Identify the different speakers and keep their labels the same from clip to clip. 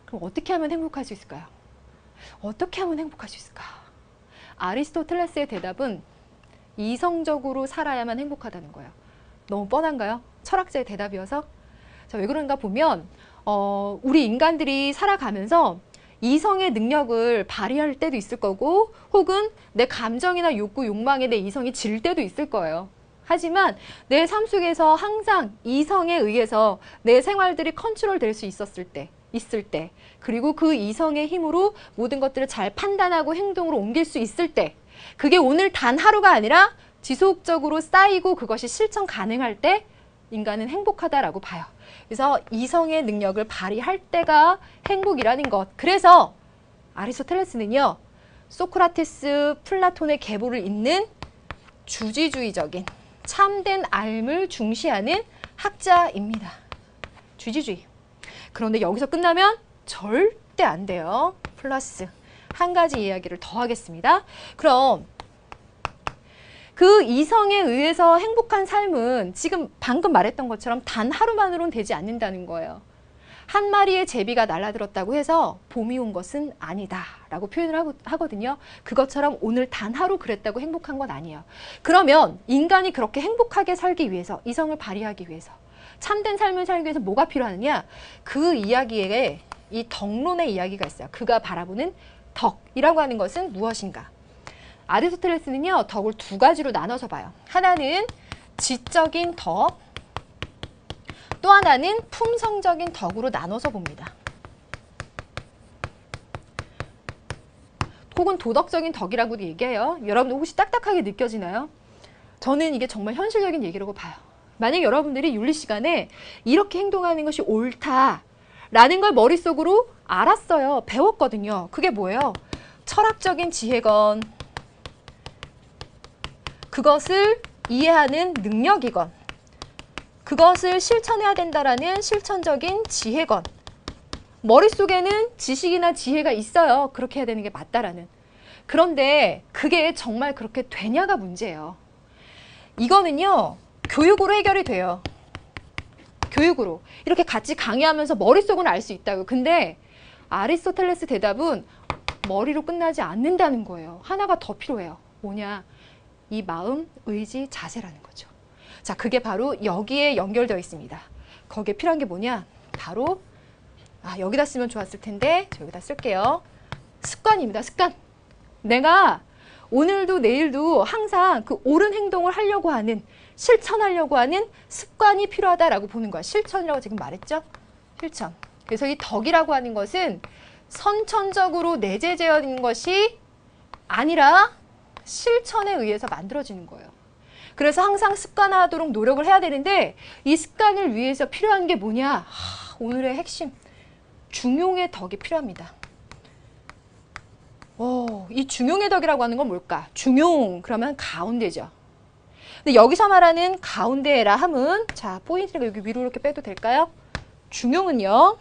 Speaker 1: 그럼 어떻게 하면 행복할 수 있을까요? 어떻게 하면 행복할 수 있을까? 아리스토텔레스의 대답은 이성적으로 살아야만 행복하다는 거예요. 너무 뻔한가요? 철학자의 대답이어서. 자, 왜 그런가 보면 우리 인간들이 살아가면서 이성의 능력을 발휘할 때도 있을 거고 혹은 내 감정이나 욕구, 욕망에 내 이성이 질 때도 있을 거예요. 하지만 내 삶 속에서 항상 이성에 의해서 내 생활들이 컨트롤될 수 있을 때 그리고 그 이성의 힘으로 모든 것들을 잘 판단하고 행동으로 옮길 수 있을 때 그게 오늘 단 하루가 아니라 지속적으로 쌓이고 그것이 실천 가능할 때 인간은 행복하다라고 봐요. 그래서 이성의 능력을 발휘할 때가 행복이라는 것. 그래서 아리스토텔레스는요. 소크라테스, 플라톤의 계보를 잇는 주지주의적인 참된 삶을 중시하는 학자입니다. 주지주의. 그런데 여기서 끝나면 절대 안 돼요. 플러스 한 가지 이야기를 더 하겠습니다. 그럼 그 이성에 의해서 행복한 삶은 지금 방금 말했던 것처럼 단 하루만으로는 되지 않는다는 거예요. 한 마리의 제비가 날아들었다고 해서 봄이 온 것은 아니다 라고 표현을 하거든요. 그것처럼 오늘 단 하루 그랬다고 행복한 건 아니에요. 그러면 인간이 그렇게 행복하게 살기 위해서 이성을 발휘하기 위해서 참된 삶을 살기 위해서 뭐가 필요하느냐? 그 이야기에 이 덕론의 이야기가 있어요. 그가 바라보는 덕이라고 하는 것은 무엇인가? 아리스토텔레스는요. 덕을 두 가지로 나눠서 봐요. 하나는 지적인 덕, 또 하나는 품성적인 덕으로 나눠서 봅니다. 혹은 도덕적인 덕이라고도 얘기해요. 여러분들 혹시 딱딱하게 느껴지나요? 저는 이게 정말 현실적인 얘기라고 봐요. 만약 여러분들이 윤리 시간에 이렇게 행동하는 것이 옳다라는 걸 머릿속으로 알았어요. 배웠거든요. 그게 뭐예요? 철학적인 지혜건 그것을 이해하는 능력이건 그것을 실천해야 된다라는 실천적인 지혜건 머릿속에는 지식이나 지혜가 있어요. 그렇게 해야 되는 게 맞다라는. 그런데 그게 정말 그렇게 되냐가 문제예요. 이거는요. 교육으로 해결이 돼요. 교육으로. 이렇게 같이 강의하면서 머릿속은 알 수 있다고요. 근데 아리스토텔레스 대답은 머리로 끝나지 않는다는 거예요. 하나가 더 필요해요. 뭐냐? 이 마음, 의지, 자세라는 거죠. 자, 그게 바로 여기에 연결되어 있습니다. 거기에 필요한 게 뭐냐? 바로 여기다 쓰면 좋았을 텐데 저 여기다 쓸게요. 습관입니다. 습관. 내가 오늘도 내일도 항상 그 옳은 행동을 하려고 하는 실천하려고 하는 습관이 필요하다라고 보는 거야. 실천이라고 지금 말했죠? 실천. 그래서 이 덕이라고 하는 것은 선천적으로 내재되어 있는 것이 아니라 실천에 의해서 만들어지는 거예요. 그래서 항상 습관화하도록 노력을 해야 되는데 이 습관을 위해서 필요한 게 뭐냐? 오늘의 핵심. 중용의 덕이 필요합니다. 이 중용의 덕이라고 하는 건 뭘까? 중용 그러면 가운데죠. 근데 여기서 말하는 가운데라 함은 자 포인트가 여기 위로 이렇게 빼도 될까요? 중용은요.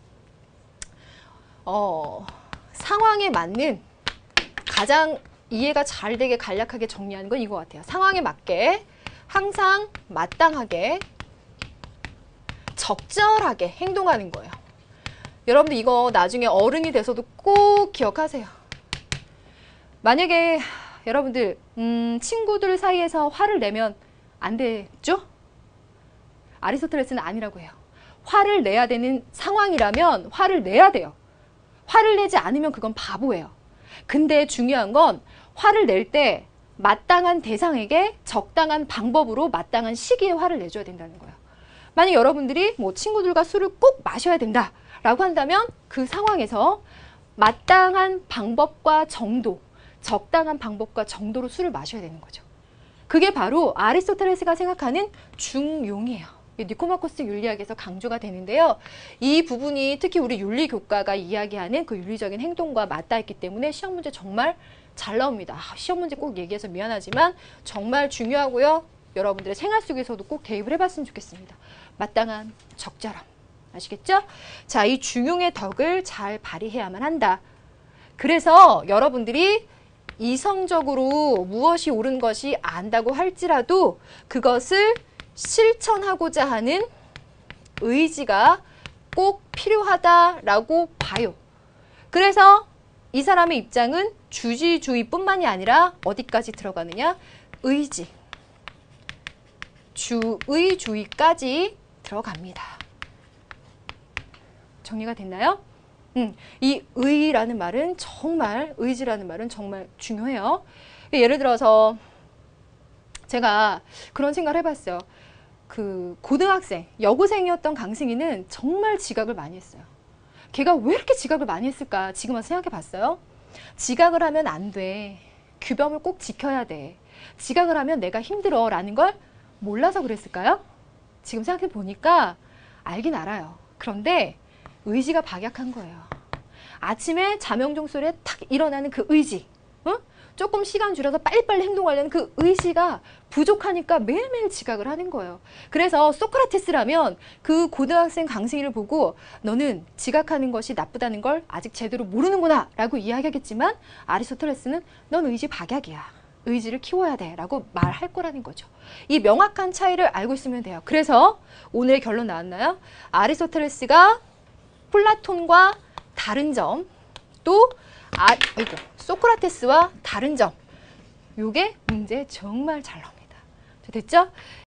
Speaker 1: 상황에 맞는 가장 이해가 잘 되게 간략하게 정리하는 건 이거 같아요. 상황에 맞게 항상 마땅하게 적절하게 행동하는 거예요. 여러분들 이거 나중에 어른이 돼서도 꼭 기억하세요. 만약에 여러분들 친구들 사이에서 화를 내면 안 되죠? 아리스토텔레스는 아니라고 해요. 화를 내야 되는 상황이라면 화를 내야 돼요. 화를 내지 않으면 그건 바보예요. 근데 중요한 건 화를 낼 때 마땅한 대상에게 적당한 방법으로 마땅한 시기에 화를 내줘야 된다는 거예요. 만약 여러분들이 뭐 친구들과 술을 꼭 마셔야 된다라고 한다면 그 상황에서 마땅한 방법과 정도, 적당한 방법과 정도로 술을 마셔야 되는 거죠. 그게 바로 아리스토텔레스가 생각하는 중용이에요. 니코마코스 윤리학에서 강조가 되는데요. 이 부분이 특히 우리 윤리교과가 이야기하는 그 윤리적인 행동과 맞닿아 있기 때문에 시험 문제 정말 잘 나옵니다. 시험 문제 꼭 얘기해서 미안하지만 정말 중요하고요. 여러분들의 생활 속에서도 꼭 대입을 해봤으면 좋겠습니다. 마땅한 적절함. 아시겠죠? 자, 이 중용의 덕을 잘 발휘해야만 한다. 그래서 여러분들이 이성적으로 무엇이 옳은 것이 안다고 할지라도 그것을 실천하고자 하는 의지가 꼭 필요하다라고 봐요. 그래서 이 사람의 입장은 주지주의뿐만이 아니라 어디까지 들어가느냐? 의지, 주의주의까지 들어갑니다. 정리가 됐나요? 이 의라는 말은 정말, 의지라는 말은 정말 중요해요. 예를 들어서 제가 그런 생각을 해봤어요. 그 고등학생, 여고생이었던 강승희는 정말 지각을 많이 했어요. 걔가 왜 이렇게 지각을 많이 했을까? 지금 와서 생각해 봤어요. 지각을 하면 안 돼. 규범을 꼭 지켜야 돼. 지각을 하면 내가 힘들어 라는 걸 몰라서 그랬을까요? 지금 생각해 보니까 알긴 알아요. 그런데 의지가 박약한 거예요. 아침에 자명종 소리에 탁 일어나는 그 의지, 조금 시간 줄여서 빨리빨리 행동하려는 그 의지가 부족하니까 매일매일 지각을 하는 거예요. 그래서 소크라테스라면 그 고등학생 강승희를 보고 너는 지각하는 것이 나쁘다는 걸 아직 제대로 모르는구나 라고 이야기하겠지만, 아리스토텔레스는 넌 의지 박약이야. 의지를 키워야 돼 라고 말할 거라는 거죠. 이 명확한 차이를 알고 있으면 돼요. 그래서 오늘 결론 나왔나요? 아리스토텔레스가 플라톤과 다른 점, 또 소크라테스와 다른 점, 요게 문제에 정말 잘 나옵니다. 됐죠?